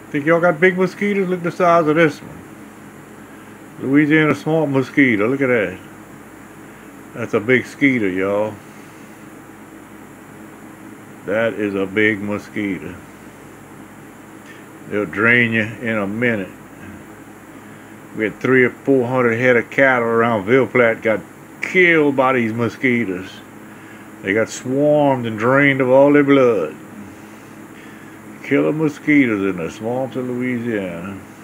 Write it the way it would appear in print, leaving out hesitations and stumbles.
Think y'all got big mosquitoes? Look at the size of this one. Louisiana swamp mosquito. Look at that. That's a big mosquito, y'all. That is a big mosquito. They'll drain you in a minute. We had 300 or 400 head of cattle around Ville Platte got killed by these mosquitoes. They got swarmed and drained of all their blood. Killer mosquitoes in the swamps of Louisiana.